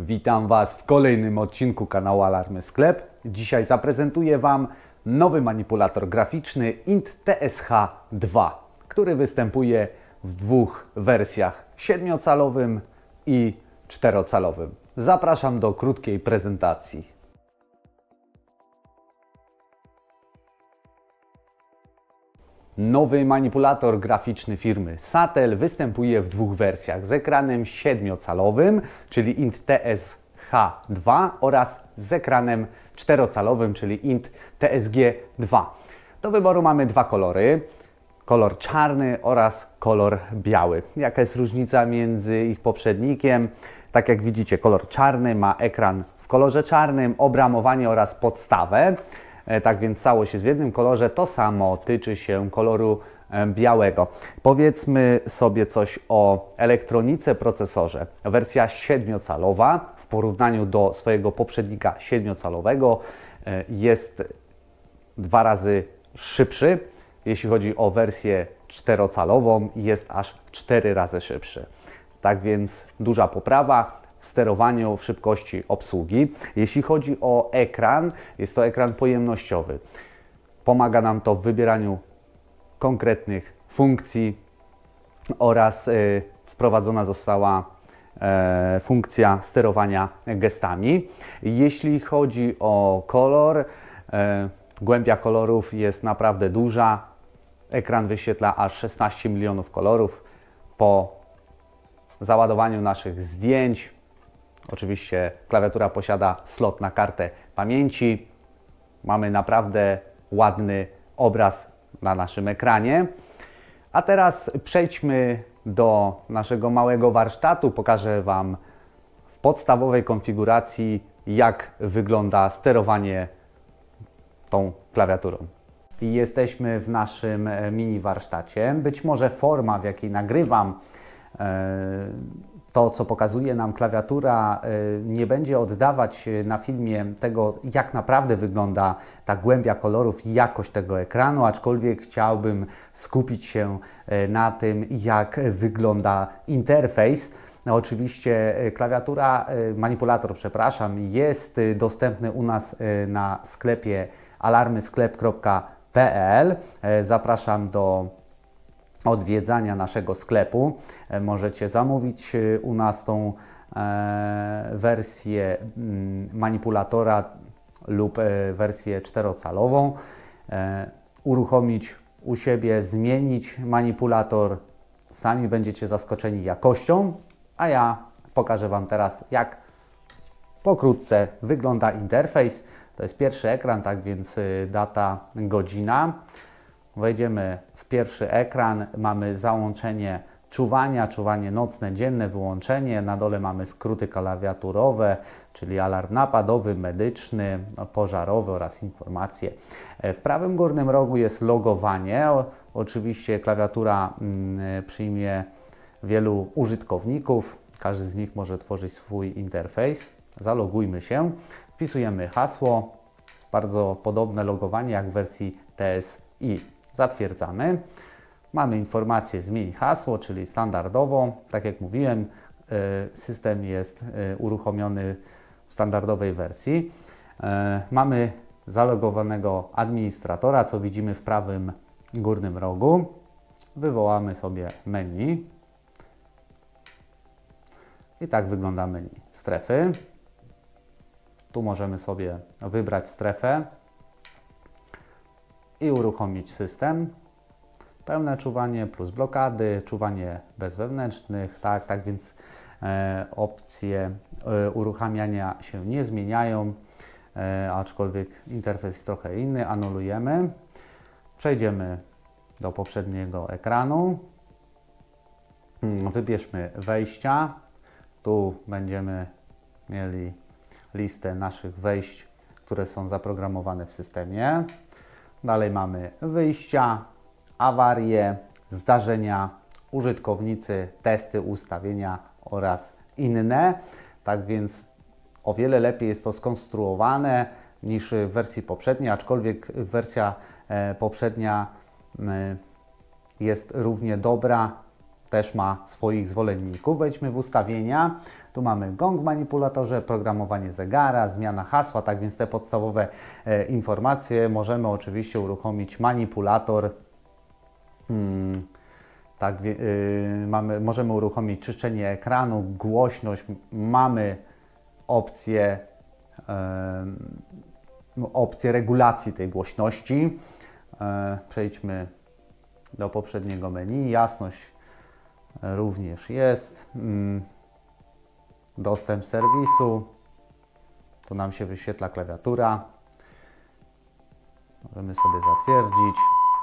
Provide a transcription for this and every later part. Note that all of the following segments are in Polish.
Witam Was w kolejnym odcinku kanału Alarmy Sklep. Dzisiaj zaprezentuję Wam nowy manipulator graficzny int TSH2, który występuje w dwóch wersjach, 7-calowym i 4-calowym. Zapraszam do krótkiej prezentacji. Nowy manipulator graficzny firmy Satel występuje w dwóch wersjach z ekranem 7-calowym, czyli int TSH2 oraz z ekranem 4-calowym, czyli int TSG2. Do wyboru mamy dwa kolory, kolor czarny oraz kolor biały. Jaka jest różnica między ich poprzednikiem? Tak jak widzicie, kolor czarny ma ekran w kolorze czarnym, obramowanie oraz podstawę. Tak więc całość jest w jednym kolorze, to samo tyczy się koloru białego. Powiedzmy sobie coś o elektronice, procesorze. Wersja 7-calowa w porównaniu do swojego poprzednika 7-calowego jest 2 razy szybszy. Jeśli chodzi o wersję 4-calową, jest aż 4 razy szybszy. Tak więc duża poprawa w sterowaniu, w szybkości obsługi. Jeśli chodzi o ekran, jest to ekran pojemnościowy. Pomaga nam to w wybieraniu konkretnych funkcji oraz wprowadzona została funkcja sterowania gestami. Jeśli chodzi o kolor, głębia kolorów jest naprawdę duża. Ekran wyświetla aż 16 milionów kolorów. Po załadowaniu naszych zdjęć, oczywiście klawiatura posiada slot na kartę pamięci. Mamy naprawdę ładny obraz na naszym ekranie. A teraz przejdźmy do naszego małego warsztatu. Pokażę Wam w podstawowej konfiguracji, jak wygląda sterowanie tą klawiaturą. I jesteśmy w naszym mini warsztacie. Być może forma, w jakiej nagrywam, to, co pokazuje nam klawiatura, nie będzie oddawać na filmie tego, jak naprawdę wygląda ta głębia kolorów i jakość tego ekranu, aczkolwiek chciałbym skupić się na tym, jak wygląda interfejs. Oczywiście manipulator, jest dostępny u nas na sklepie alarmysklep.pl. Zapraszam do odwiedzania naszego sklepu. Możecie zamówić u nas tą wersję manipulatora lub wersję 4-calową, uruchomić u siebie, zmienić manipulator. Sami będziecie zaskoczeni jakością, a ja pokażę Wam teraz, jak pokrótce wygląda interfejs. To jest pierwszy ekran, tak więc data, godzina. Wejdziemy w pierwszy ekran, mamy załączenie czuwanie nocne, dzienne, wyłączenie. Na dole mamy skróty klawiaturowe, czyli alarm napadowy, medyczny, pożarowy oraz informacje. W prawym górnym rogu jest logowanie. Oczywiście klawiatura przyjmie wielu użytkowników. Każdy z nich może tworzyć swój interfejs. Zalogujmy się, wpisujemy hasło. Jest bardzo podobne logowanie jak w wersji TSI. Zatwierdzamy. Mamy informację zmień hasło, czyli standardowo. Tak jak mówiłem, system jest uruchomiony w standardowej wersji. Mamy zalogowanego administratora, co widzimy w prawym górnym rogu. Wywołamy sobie menu. I tak wygląda menu strefy. Tu możemy sobie wybrać strefę i uruchomić system. Pełne czuwanie plus blokady, czuwanie bez wewnętrznych, tak więc opcje uruchamiania się nie zmieniają, aczkolwiek interfejs jest trochę inny. Anulujemy. Przejdziemy do poprzedniego ekranu. Wybierzmy wejścia. Tu będziemy mieli listę naszych wejść, które są zaprogramowane w systemie. Dalej mamy wyjścia, awarie, zdarzenia, użytkownicy, testy, ustawienia oraz inne. Tak więc o wiele lepiej jest to skonstruowane niż w wersji poprzedniej, aczkolwiek wersja poprzednia jest równie dobra. też ma swoich zwolenników. Wejdźmy w ustawienia. Tu mamy gong w manipulatorze, programowanie zegara, zmiana hasła, tak więc te podstawowe informacje. Możemy oczywiście uruchomić manipulator. Możemy uruchomić czyszczenie ekranu, głośność, mamy opcję regulacji tej głośności. Przejdźmy do poprzedniego menu. Jasność również jest. Dostęp serwisu. Tu nam się wyświetla klawiatura. Możemy sobie zatwierdzić.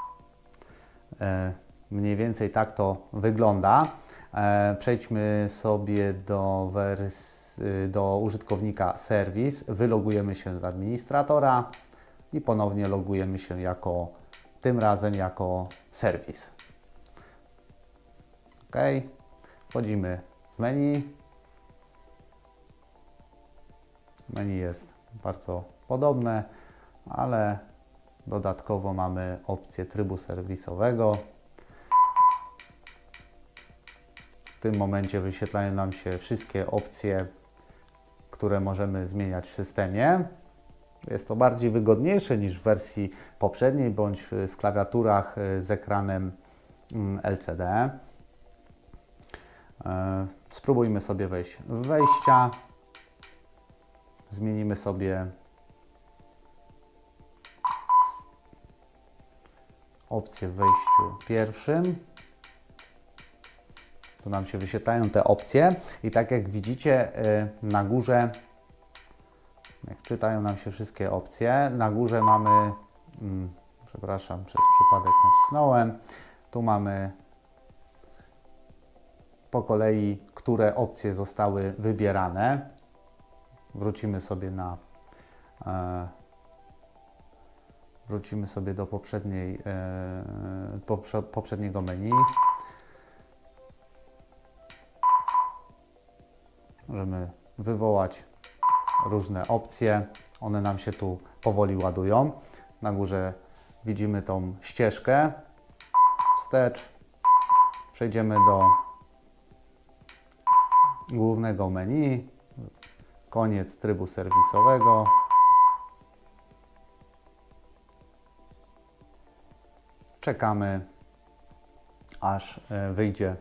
Mniej więcej tak to wygląda. Przejdźmy sobie do użytkownika serwis. Wylogujemy się z administratora i ponownie logujemy się tym razem jako serwis. OK. Wchodzimy w menu. Menu jest bardzo podobne, ale dodatkowo mamy opcję trybu serwisowego. W tym momencie wyświetlają nam się wszystkie opcje, które możemy zmieniać w systemie. Jest to bardziej wygodniejsze niż w wersji poprzedniej, bądź w klawiaturach z ekranem LCD. Spróbujmy sobie wejść w wejścia. Zmienimy sobie opcję w wejściu pierwszym. Tu nam się wyświetlają te opcje i tak jak widzicie na górze, jak czytają nam się wszystkie opcje, na górze mamy, przepraszam, przez przypadek nacisnąłem, tu mamy po kolei, które opcje zostały wybierane. Wrócimy sobie do poprzedniego menu. Możemy wywołać różne opcje. One nam się tu powoli ładują. Na górze widzimy tą ścieżkę wstecz. Przejdziemy do głównego menu. Koniec trybu serwisowego. Czekamy, aż wyjdzie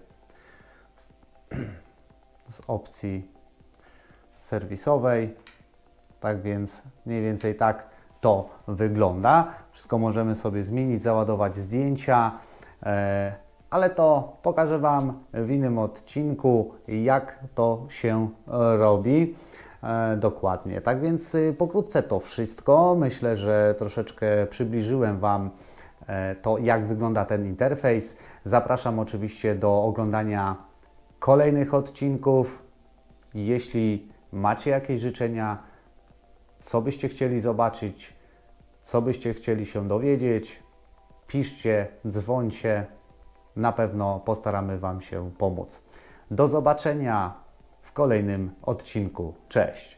z opcji serwisowej. Tak więc mniej więcej tak to wygląda. Wszystko możemy sobie zmienić, załadować zdjęcia, ale to pokażę Wam w innym odcinku, jak to się robi dokładnie. Tak więc pokrótce to wszystko. Myślę, że troszeczkę przybliżyłem Wam to, jak wygląda ten interfejs. Zapraszam oczywiście do oglądania kolejnych odcinków. Jeśli macie jakieś życzenia, co byście chcieli zobaczyć, co byście chcieli się dowiedzieć, piszcie, dzwońcie. Na pewno postaramy Wam się pomóc. Do zobaczenia w kolejnym odcinku. Cześć!